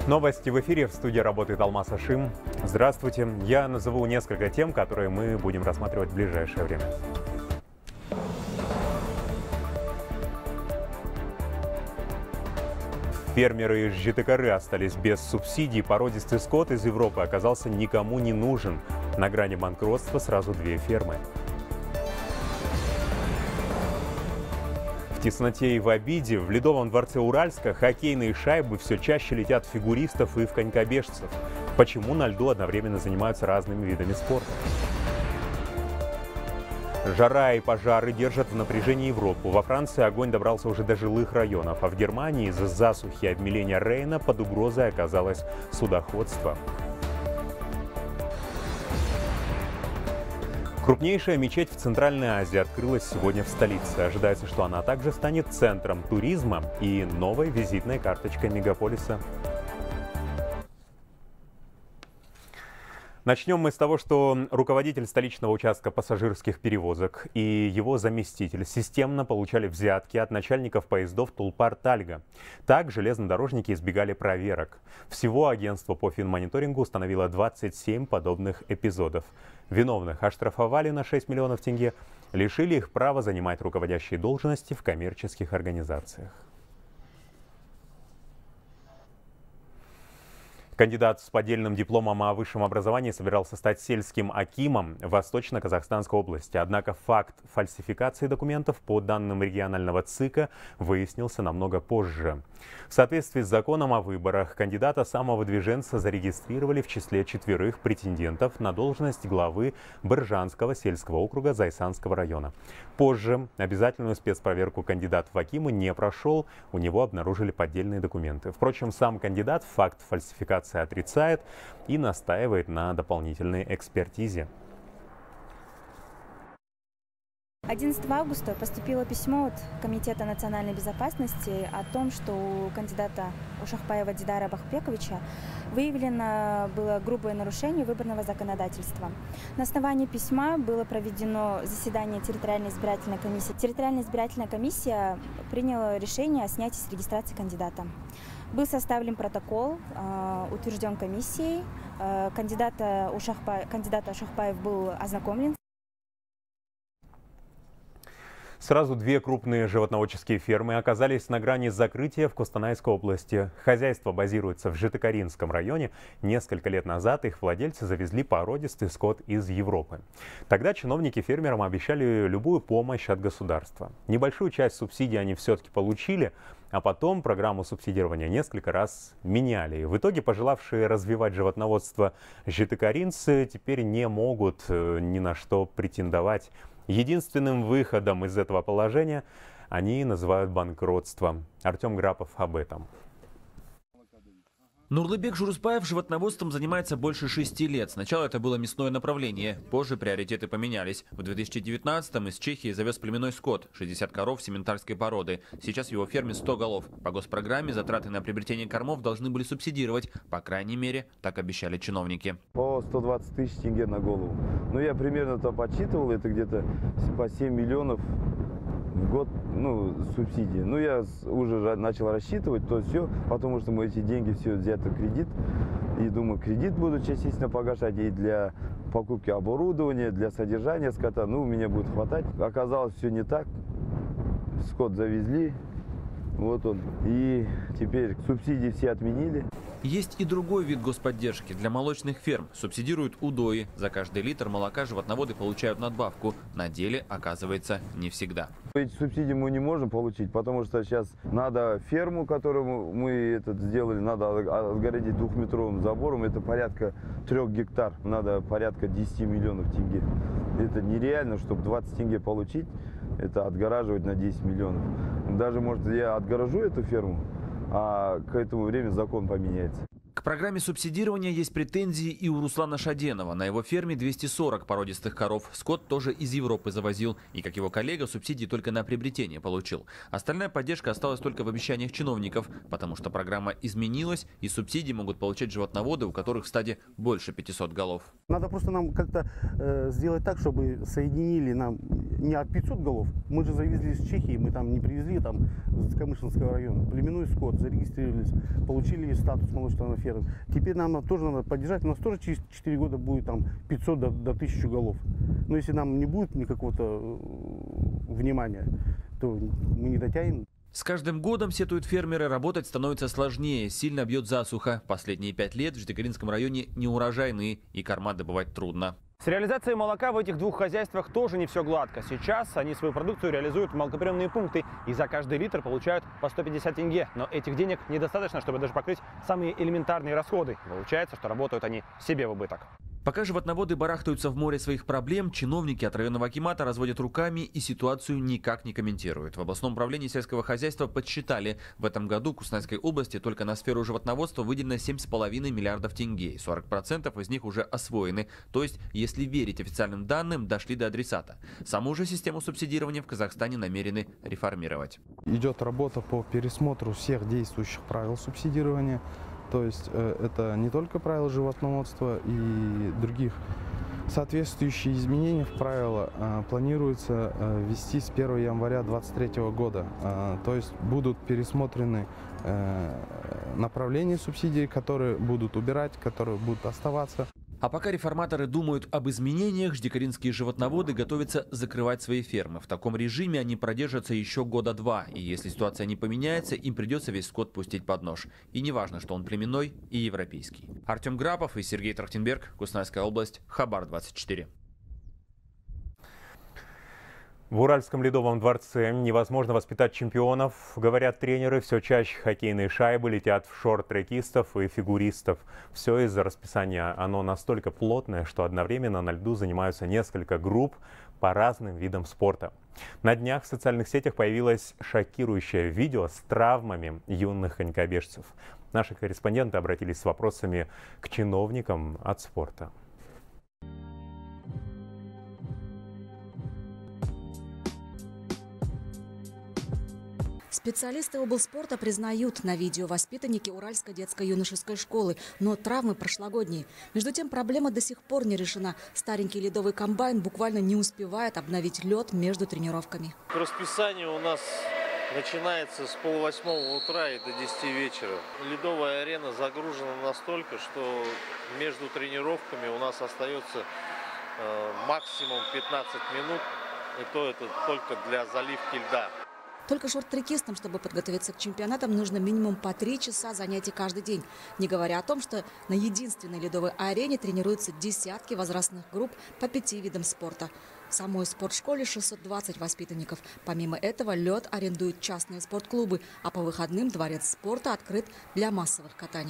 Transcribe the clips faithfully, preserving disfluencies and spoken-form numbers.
Новости в эфире. В студии работает Алмаз Ашим. Здравствуйте. Я назову несколько тем, которые мы будем рассматривать в ближайшее время. Фермеры из Житикары остались без субсидий. Породистый скот из Европы оказался никому не нужен. На грани банкротства сразу две фермы. В тесноте и в обиде в Ледовом дворце Уральска хоккейные шайбы все чаще летят в фигуристов и в конькобежцев. Почему на льду одновременно занимаются разными видами спорта? Жара и пожары держат в напряжении Европу. Во Франции огонь добрался уже до жилых районов, а в Германии из-за засухи и обмеления Рейна под угрозой оказалось судоходство. Крупнейшая мечеть в Центральной Азии открылась сегодня в столице. Ожидается, что она также станет центром туризма и новой визитной карточкой мегаполиса. Начнем мы с того, что руководитель столичного участка пассажирских перевозок и его заместитель системно получали взятки от начальников поездов Тулпар-Тальга. Так железнодорожники избегали проверок. Всего агентство по финмониторингу установило двадцать семь подобных эпизодов. Виновных оштрафовали на шесть миллионов тенге, лишили их права занимать руководящие должности в коммерческих организациях. Кандидат с поддельным дипломом о высшем образовании собирался стать сельским акимом в Восточно-Казахстанской области. Однако факт фальсификации документов по данным регионального ЦИКа выяснился намного позже. В соответствии с законом о выборах кандидата самовыдвиженца зарегистрировали в числе четверых претендентов на должность главы Быржанского сельского округа Зайсанского района. Позже обязательную спецпроверку кандидат в акимы не прошел, у него обнаружили поддельные документы. Впрочем, сам кандидат факт фальсификации отрицает и настаивает на дополнительной экспертизе. одиннадцатого августа поступило письмо от Комитета национальной безопасности о том, что у кандидата Ушахбаева Дидара Бахбековича выявлено было грубое нарушение выборного законодательства. На основании письма было проведено заседание территориальной избирательной комиссии. Территориальная избирательная комиссия приняла решение о снятии с регистрации кандидата. Был составлен протокол, утвержден комиссией. Кандидата Ушахбаев, кандидат Ушахбаев был ознакомлен. Сразу две крупные животноводческие фермы оказались на грани закрытия в Костанайской области. Хозяйство базируется в Житикаринском районе. Несколько лет назад их владельцы завезли породистый скот из Европы. Тогда чиновники фермерам обещали любую помощь от государства. Небольшую часть субсидий они все-таки получили, а потом программу субсидирования несколько раз меняли. В итоге пожелавшие развивать животноводство житикаринцы теперь не могут ни на что претендовать. Единственным выходом из этого положения они называют банкротство. Артем Грапов об этом. Нурлыбек Журузбаев животноводством занимается больше шести лет. Сначала это было мясное направление, позже приоритеты поменялись. В две тысячи девятнадцатом из Чехии завез племенной скот, шестьдесят коров сементальской породы. Сейчас в его ферме сто голов. По госпрограмме затраты на приобретение кормов должны были субсидировать. По крайней мере, так обещали чиновники. По сто двадцать тысяч тенге на голову. Ну, я примерно то подсчитывал, это где-то по семь миллионов в год, ну, субсидии. Ну, я уже начал рассчитывать, то все, потому что мы эти деньги все взяты в кредит. И думаю, кредит буду частично погашать и для покупки оборудования, для содержания скота. Ну, у меня будет хватать. Оказалось, все не так. Скот завезли. Вот он. И теперь субсидии все отменили. Есть и другой вид господдержки для молочных ферм. Субсидируют удои. За каждый литр молока животноводы получают надбавку. На деле, оказывается, не всегда. Эти субсидии мы не можем получить, потому что сейчас надо ферму, которую мы этот сделали, надо отгородить двухметровым забором. Это порядка трех гектар. Надо порядка десяти миллионов тенге. Это нереально, чтобы двадцать тенге получить. Это отгораживать на десять миллионов. Даже, может, я отгорожу эту ферму, а к этому времени закон поменяется. К программе субсидирования есть претензии и у Руслана Шаденова. На его ферме двести сорок породистых коров. Скот тоже из Европы завозил. И, как его коллега, субсидии только на приобретение получил. Остальная поддержка осталась только в обещаниях чиновников, потому что программа изменилась, и субсидии могут получать животноводы, у которых в стаде больше пятисот голов. Надо просто нам как-то э, сделать так, чтобы соединили нам не от пятисот голов. Мы же завезли из Чехии, мы там не привезли, там с Камышинского района. Племенной скот, зарегистрировались, получили статус молочного фермы. Теперь нам тоже надо поддержать. У нас тоже через четыре года будет там пятьсот до, до тысячи голов. Но если нам не будет никакого внимания, то мы не дотянем. С каждым годом, сетуют фермеры, работать становится сложнее, сильно бьет засуха. Последние пять лет в Житомирском районе неурожайные, и корма добывать трудно. С реализацией молока в этих двух хозяйствах тоже не все гладко. Сейчас они свою продукцию реализуют в молокоприемные пункты и за каждый литр получают по сто пятьдесят тенге. Но этих денег недостаточно, чтобы даже покрыть самые элементарные расходы. Получается, что работают они себе в убыток. Пока животноводы барахтаются в море своих проблем, чиновники от районного акимата разводят руками и ситуацию никак не комментируют. В областном управлении сельского хозяйства подсчитали, в этом году в Кустанайской области только на сферу животноводства выделено семь с половиной миллиардов тенге. сорок процентов из них уже освоены. То есть, если верить официальным данным, дошли до адресата. Саму же систему субсидирования в Казахстане намерены реформировать. Идет работа по пересмотру всех действующих правил субсидирования. То есть э, это не только правила животноводства и других. Соответствующие изменения в правила э, планируется э, ввести с первого января две тысячи двадцать третьего года. Э, то есть будут пересмотрены э, направления субсидий, которые будут убирать, которые будут оставаться. А пока реформаторы думают об изменениях, ждикаринские животноводы готовятся закрывать свои фермы. В таком режиме они продержатся еще года два. И если ситуация не поменяется, им придется весь скот пустить под нож. И не важно, что он племенной и европейский. Артем Грапов и Сергей Трахтенберг, Кустанайская область, Хабар двадцать четыре. В Уральском ледовом дворце невозможно воспитать чемпионов. Говорят тренеры, все чаще хоккейные шайбы летят в шорт-трекистов и фигуристов. Все из-за расписания. Оно настолько плотное, что одновременно на льду занимаются несколько групп по разным видам спорта. На днях в социальных сетях появилось шокирующее видео с травмами юных конькобежцев. Наши корреспонденты обратились с вопросами к чиновникам от спорта. Специалисты облспорта признают, на видео воспитанники Уральской детско-юношеской школы, но травмы прошлогодние. Между тем, проблема до сих пор не решена. Старенький ледовый комбайн буквально не успевает обновить лед между тренировками. Расписание у нас начинается с полвосьмого утра и до десяти вечера. Ледовая арена загружена настолько, что между тренировками у нас остается э, максимум пятнадцать минут, и то это только для заливки льда. Только шорт-трекистам, чтобы подготовиться к чемпионатам, нужно минимум по три часа занятий каждый день. Не говоря о том, что на единственной ледовой арене тренируются десятки возрастных групп по пяти видам спорта. В самой спортшколе шестьсот двадцать воспитанников. Помимо этого, лед арендуют частные спортклубы, а по выходным дворец спорта открыт для массовых катаний.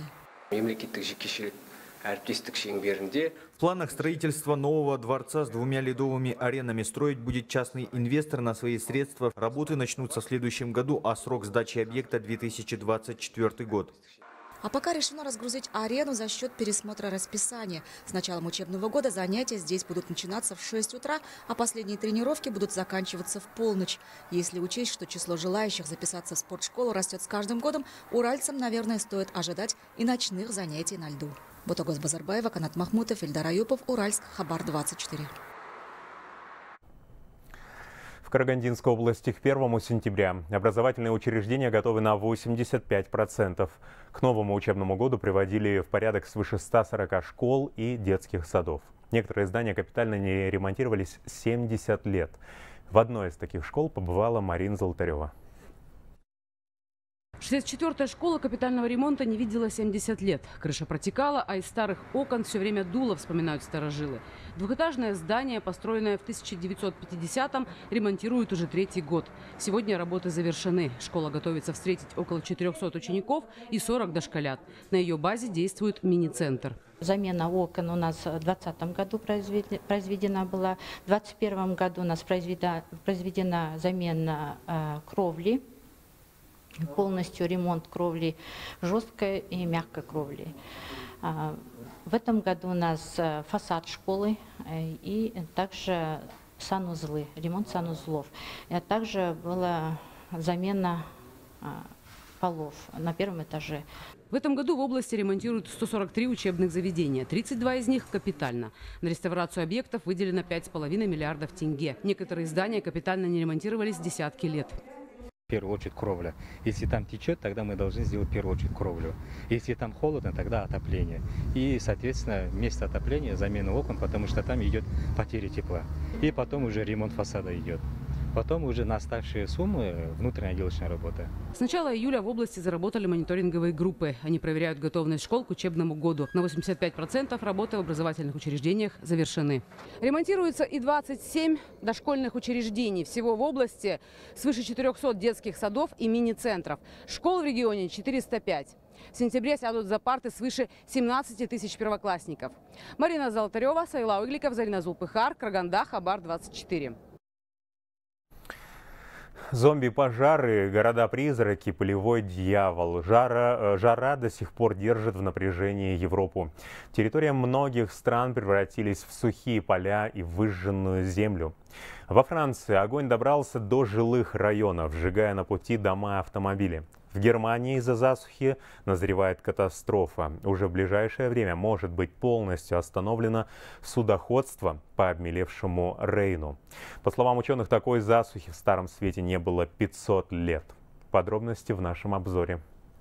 В планах строительства нового дворца с двумя ледовыми аренами строить будет частный инвестор на свои средства. Работы начнутся в следующем году, а срок сдачи объекта две тысячи двадцать четвёртый год. А пока решено разгрузить арену за счет пересмотра расписания. С началом учебного года занятия здесь будут начинаться в шесть утра, а последние тренировки будут заканчиваться в полночь. Если учесть, что число желающих записаться в спортшколу растет с каждым годом, уральцам, наверное, стоит ожидать и ночных занятий на льду. Ботагоз Базарбаева, Канат Махмутов, Ильдар Аюпов, Уральск, Хабар двадцать четыре. В Карагандинской области к первому сентября образовательные учреждения готовы на восемьдесят пять процентов. К новому учебному году приводили в порядок свыше ста сорока школ и детских садов. Некоторые здания капитально не ремонтировались семьдесят лет. В одной из таких школ побывала Марина Золотарева. шестьдесят четвёртая школа капитального ремонта не видела семьдесят лет. Крыша протекала, а из старых окон все время дуло, вспоминают старожилы. Двухэтажное здание, построенное в тысяча девятьсот пятидесятом, ремонтируют уже третий год. Сегодня работы завершены. Школа готовится встретить около четырёхсот учеников и сорок дошколят. На ее базе действует мини-центр. Замена окон у нас в двадцатом году произведена была. В двадцать первом году у нас произведена, произведена замена э, кровли. полностью ремонт кровли жесткой и мягкой кровли. В этом году у нас фасад школы и также санузлы, ремонт санузлов. А также была замена полов на первом этаже. В этом году в области ремонтируют сто сорок три учебных заведения. тридцать два из них капитально. На реставрацию объектов выделено пять с половиной миллиардов тенге. Некоторые здания капитально не ремонтировались десятки лет. В первую очередь кровля. Если там течет, тогда мы должны сделать в первую очередь кровлю. Если там холодно, тогда отопление. И, соответственно, вместо отопления замена окон, потому что там идет потеря тепла. И потом уже ремонт фасада идет. Потом уже на оставшие суммы внутренняя отделочная работа. С начала июля в области заработали мониторинговые группы. Они проверяют готовность школ к учебному году. На восемьдесят пять процентов работы в образовательных учреждениях завершены. Ремонтируется и двадцать семь дошкольных учреждений. Всего в области свыше четырёхсот детских садов и мини-центров. Школ в регионе четыреста пять. В сентябре сядут за парты свыше семнадцати тысяч первоклассников. Марина Золотарева, Саила Угликов, Зарина Зулпыхар, Караганда, Хабар двадцать четыре. Зомби-пожары, города-призраки, полевой дьявол. Жара, жара до сих пор держит в напряжении Европу. Территории многих стран превратились в сухие поля и выжженную землю. Во Франции огонь добрался до жилых районов, сжигая на пути дома и автомобили. В Германии из-за засухи назревает катастрофа. Уже в ближайшее время может быть полностью остановлено судоходство по обмелевшему Рейну. По словам ученых, такой засухи в Старом Свете не было пятьсот лет. Подробности в нашем обзоре.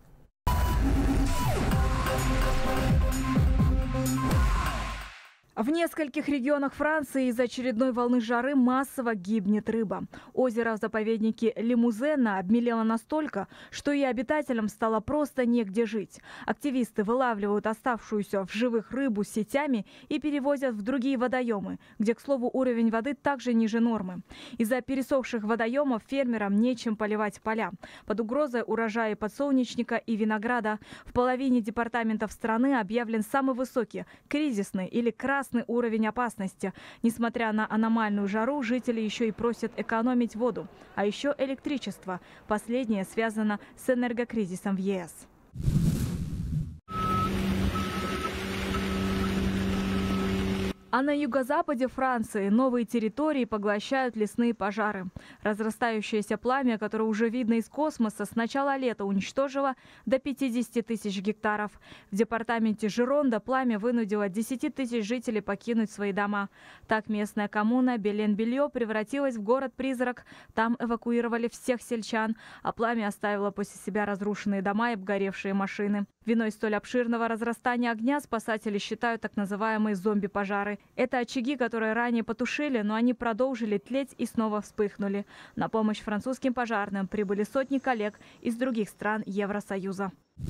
В нескольких регионах Франции из-за очередной волны жары массово гибнет рыба. Озеро в заповеднике Лимузена обмелело настолько, что и обитателям стало просто негде жить. Активисты вылавливают оставшуюся в живых рыбу сетями и перевозят в другие водоемы, где, к слову, уровень воды также ниже нормы. Из-за пересохших водоемов фермерам нечем поливать поля. Под угрозой урожаи подсолнечника и винограда. В половине департаментов страны объявлен самый высокий, кризисный или красный уровень опасности. Несмотря на аномальную жару, жители еще и просят экономить воду, а еще электричество. Последнее связано с энергокризисом в Е Эс. А на юго-западе Франции новые территории поглощают лесные пожары. Разрастающееся пламя, которое уже видно из космоса, с начала лета уничтожило до пятидесяти тысяч гектаров. В департаменте Жеронда пламя вынудило десять тысяч жителей покинуть свои дома. Так местная коммуна Белен-Белье превратилась в город-призрак. Там эвакуировали всех сельчан, а пламя оставило после себя разрушенные дома и обгоревшие машины. Виной столь обширного разрастания огня спасатели считают так называемые зомби-пожары. Это очаги, которые ранее потушили, но они продолжили тлеть и снова вспыхнули. На помощь французским пожарным прибыли сотни коллег из других стран Евросоюза.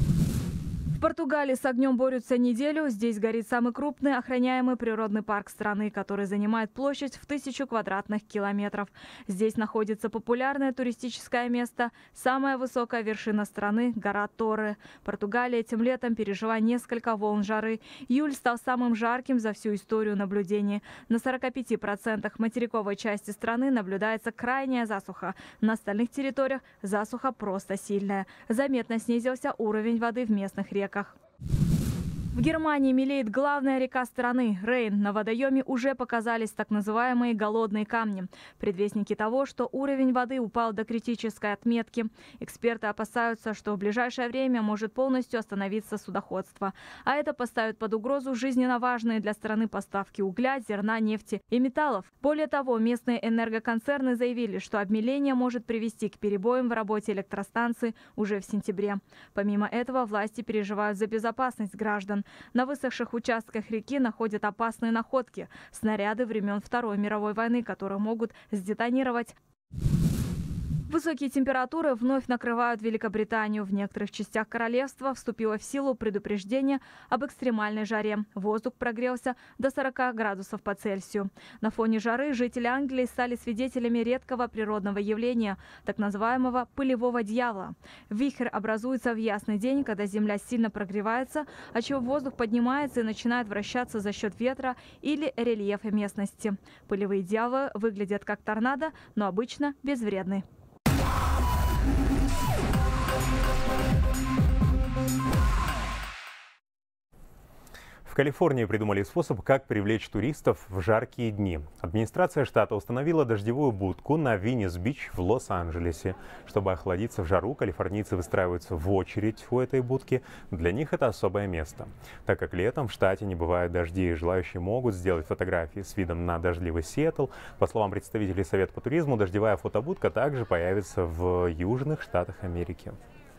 В Португалии с огнем борются неделю. Здесь горит самый крупный охраняемый природный парк страны, который занимает площадь в тысячу квадратных километров. Здесь находится популярное туристическое место, самая высокая вершина страны – гора Торре. Португалия этим летом пережила несколько волн жары. Июль стал самым жарким за всю историю наблюдений. На сорока пяти процентах материковой части страны наблюдается крайняя засуха. На остальных территориях засуха просто сильная. Заметно снизился уровень воды в местных реках. В Германии мелеет главная река страны – Рейн. На водоеме уже показались так называемые голодные камни. Предвестники того, что уровень воды упал до критической отметки. Эксперты опасаются, что в ближайшее время может полностью остановиться судоходство. А это поставит под угрозу жизненно важные для страны поставки угля, зерна, нефти и металлов. Более того, местные энергоконцерны заявили, что обмеление может привести к перебоям в работе электростанций уже в сентябре. Помимо этого, власти переживают за безопасность граждан. На высохших участках реки находят опасные находки – снаряды времен Второй мировой войны, которые могут сдетонировать. Высокие температуры вновь накрывают Великобританию. В некоторых частях королевства вступило в силу предупреждение об экстремальной жаре. Воздух прогрелся до сорока градусов по Цельсию. На фоне жары жители Англии стали свидетелями редкого природного явления, так называемого пылевого дьявола. Вихрь образуется в ясный день, когда земля сильно прогревается, отчего воздух поднимается и начинает вращаться за счет ветра или рельефа местности. Пылевые дьяволы выглядят как торнадо, но обычно безвредны. В Калифорнии придумали способ, как привлечь туристов в жаркие дни. Администрация штата установила дождевую будку на Виннис-Бич в Лос-Анджелесе. Чтобы охладиться в жару, калифорнийцы выстраиваются в очередь у этой будки. Для них это особое место. Так как летом в штате не бывает дождей, желающие могут сделать фотографии с видом на дождливый Сиэтл. По словам представителей Совета по туризму, дождевая фотобудка также появится в южных штатах Америки.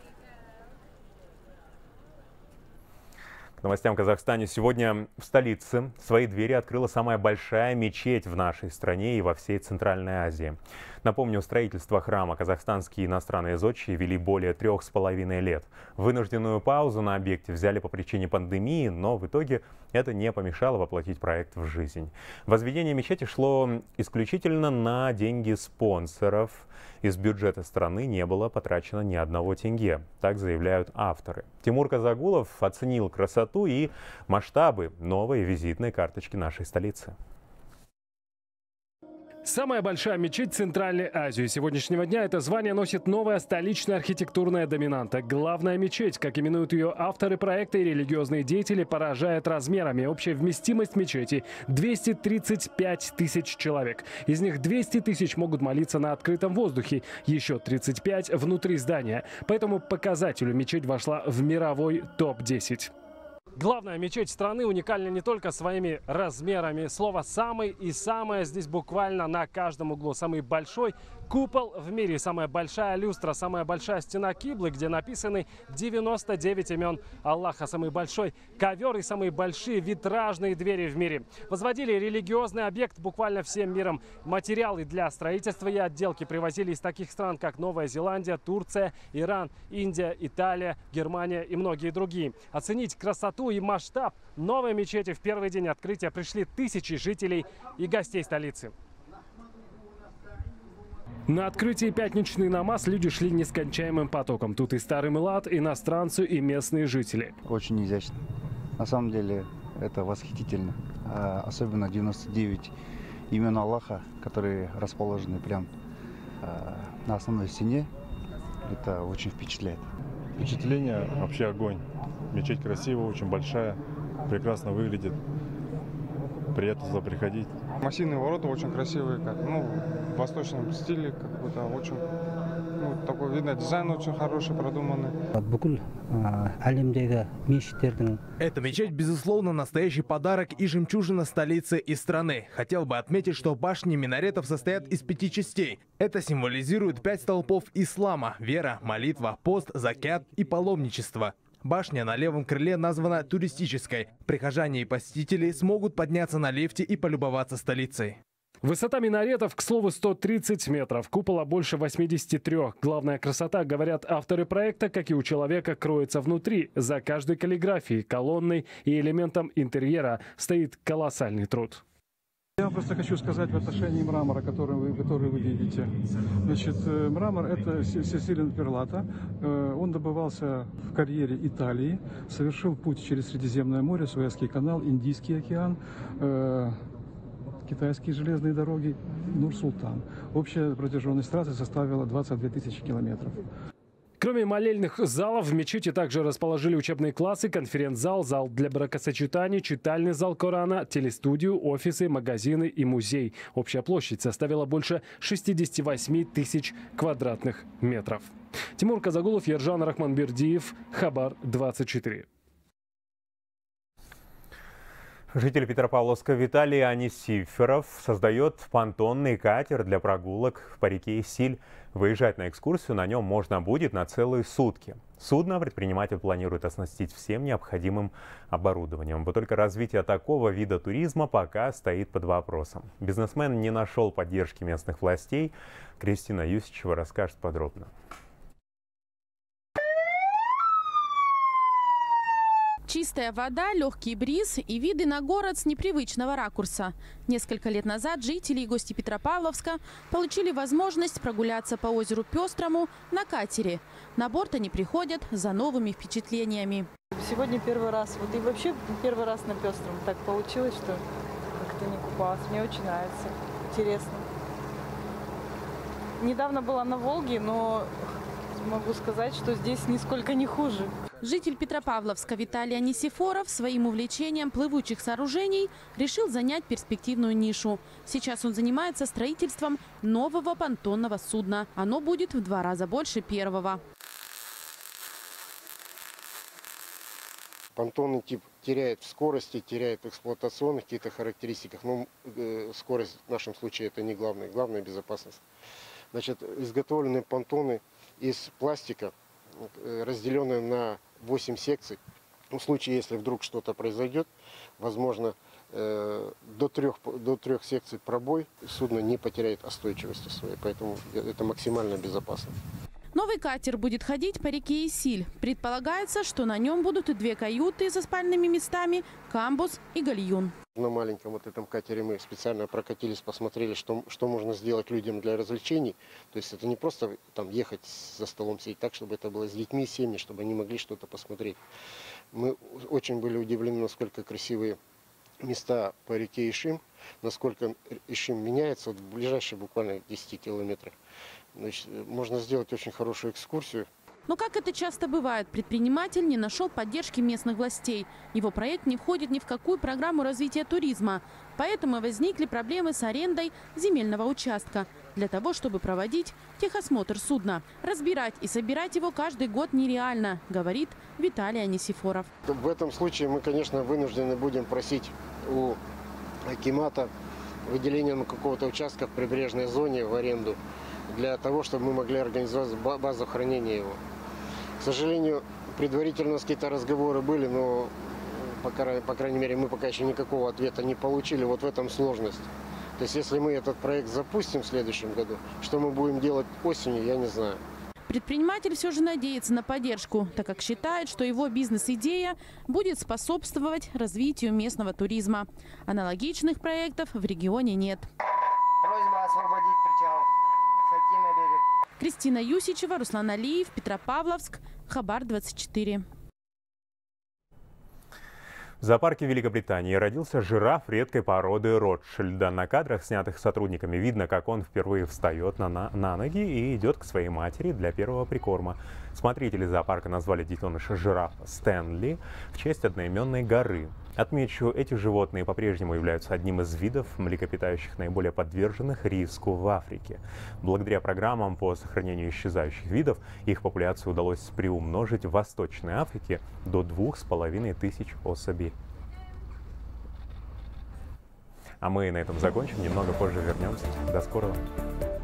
К новостям в Казахстане. Сегодня в столице свои двери открыла самая большая мечеть в нашей стране и во всей Центральной Азии. Напомню, строительство храма казахстанские иностранные зодчие вели более трех с половиной лет. Вынужденную паузу на объекте взяли по причине пандемии, но в итоге это не помешало воплотить проект в жизнь. Возведение мечети шло исключительно на деньги спонсоров. Из бюджета страны не было потрачено ни одного тенге, так заявляют авторы. Тимур Казагулов оценил красоту и масштабы новой визитной карточки нашей столицы. Самая большая мечеть Центральной Азии сегодняшнего дня это звание носит новая столичная архитектурная доминанта. Главная мечеть, как именуют ее авторы проекта и религиозные деятели, поражает размерами. Общая вместимость мечети – двести тридцать пять тысяч человек. Из них двести тысяч могут молиться на открытом воздухе, еще тридцать пять внутри здания. По этому показателю мечеть вошла в мировой топ десять. Главная мечеть страны уникальна не только своими размерами. Слово «самый» и «самое» здесь буквально на каждом углу. Самый большой купол в мире, самая большая люстра, самая большая стена киблы, где написаны девяносто девять имен Аллаха. Самый большой ковер и самые большие витражные двери в мире. Возводили религиозный объект буквально всем миром. Материалы для строительства и отделки привозили из таких стран, как Новая Зеландия, Турция, Иран, Индия, Италия, Германия и многие другие. Оценить красоту и масштаб новой мечети в первый день открытия пришли тысячи жителей и гостей столицы. На открытии пятничный намаз люди шли нескончаемым потоком. Тут и старый млад, иностранцы, и местные жители. Очень изящно. На самом деле это восхитительно. А особенно девяносто девять имен Аллаха, которые расположены прям а, на основной стене. Это очень впечатляет. Впечатление вообще огонь. Мечеть красивая, очень большая, прекрасно выглядит. Приятно туда приходить. Массивные ворота очень красивые, как, ну, в восточном стиле, какой-то очень, ну, такой, видно, дизайн очень хороший, продуманный. Эта мечеть, безусловно, настоящий подарок и жемчужина столицы и страны. Хотел бы отметить, что башни минаретов состоят из пяти частей. Это символизирует пять столпов ислама – вера, молитва, пост, закят и паломничество. Башня на левом крыле названа туристической. Прихожане и посетители смогут подняться на лифте и полюбоваться столицей. Высота минаретов, к слову, сто тридцать метров. Купола больше восьмидесяти трёх. Главная красота, говорят авторы проекта, как и у человека, кроется внутри. За каждой каллиграфией, колонной и элементом интерьера стоит колоссальный труд. Я просто хочу сказать в отношении мрамора, который вы, который вы видите. Значит, мрамор – это Сесилио Перлата. Он добывался в карьере Италии, совершил путь через Средиземное море, Суэцкий канал, Индийский океан, китайские железные дороги, Нур-Султан. Общая протяженность трассы составила двадцать две тысячи километров. Кроме молельных залов, в мечети также расположили учебные классы, конференц-зал, зал для бракосочетаний, читальный зал Корана, телестудию, офисы, магазины и музей. Общая площадь составила больше шестидесяти восьми тысяч квадратных метров. Тимур Казагулов, Ержан Рахманбердиев, Хабар двадцать четыре. Житель Петропавловска Виталий Анисиферов создает понтонный катер для прогулок по реке Исиль. Выезжать на экскурсию на нем можно будет на целые сутки. Судно предприниматель планирует оснастить всем необходимым оборудованием. Вот только развитие такого вида туризма пока стоит под вопросом. Бизнесмен не нашел поддержки местных властей. Кристина Юсичева расскажет подробно. Чистая вода, легкий бриз и виды на город с непривычного ракурса. Несколько лет назад жители и гости Петропавловска получили возможность прогуляться по озеру Пестрому на катере. На борт они приходят за новыми впечатлениями. Сегодня первый раз, вот и вообще первый раз на Пестром. Так получилось, что как-то не купалась. Мне очень нравится, интересно. Недавно была на Волге, но могу сказать, что здесь нисколько не хуже. Житель Петропавловска Виталий Анисифоров своим увлечением плывучих сооружений решил занять перспективную нишу. Сейчас он занимается строительством нового понтонного судна. Оно будет в два раза больше первого. Понтонный тип теряет в скорости, теряет в эксплуатационных каких-то характеристиках. Но э, скорость в нашем случае это не главное. Главное – безопасность. Значит, изготовлены понтоны из пластика, э, разделенные на восемь секций. В случае, если вдруг что-то произойдет, возможно, э, до, трех, до трех секций пробой, судно не потеряет остойчивости своей. Поэтому это максимально безопасно. Новый катер будет ходить по реке Исиль. Предполагается, что на нем будут и две каюты со спальными местами, камбуз и гальюн. На маленьком вот этом катере мы специально прокатились, посмотрели, что, что можно сделать людям для развлечений. То есть это не просто там ехать за столом сидеть, так, чтобы это было с детьми, семьи, чтобы они могли что-то посмотреть. Мы очень были удивлены, насколько красивые места по реке Ишим, насколько Ишим меняется вот в ближайшие буквально десяти километрах. Значит, можно сделать очень хорошую экскурсию. Но, как это часто бывает, предприниматель не нашел поддержки местных властей. Его проект не входит ни в какую программу развития туризма. Поэтому возникли проблемы с арендой земельного участка для того, чтобы проводить техосмотр судна. Разбирать и собирать его каждый год нереально, говорит Виталий Анисифоров. В этом случае мы, конечно, вынуждены будем просить у акимата выделения какого-то участка в прибрежной зоне в аренду, для того, чтобы мы могли организовать базу хранения его. К сожалению, предварительно у нас какие-то разговоры были, но, по, по крайней мере, мы пока еще никакого ответа не получили. Вот в этом сложность. То есть, если мы этот проект запустим в следующем году, что мы будем делать осенью, я не знаю. Предприниматель все же надеется на поддержку, так как считает, что его бизнес-идея будет способствовать развитию местного туризма. Аналогичных проектов в регионе нет. Просьба освободить причал. Сойти на берег. Кристина Юсичева, Руслан Алиев, Петропавловск, Хабар двадцать четыре. В зоопарке Великобритании родился жираф редкой породы Ротшильда. На кадрах, снятых сотрудниками, видно, как он впервые встает на, на, на ноги и идет к своей матери для первого прикорма. Смотрители зоопарка назвали детеныша жирафа Стэнли в честь одноименной горы. Отмечу, эти животные по-прежнему являются одним из видов млекопитающих, наиболее подверженных риску в Африке. Благодаря программам по сохранению исчезающих видов их популяцию удалось приумножить в Восточной Африке до двух с половиной тысяч особей. А мы на этом закончим, немного позже вернемся. До скорого!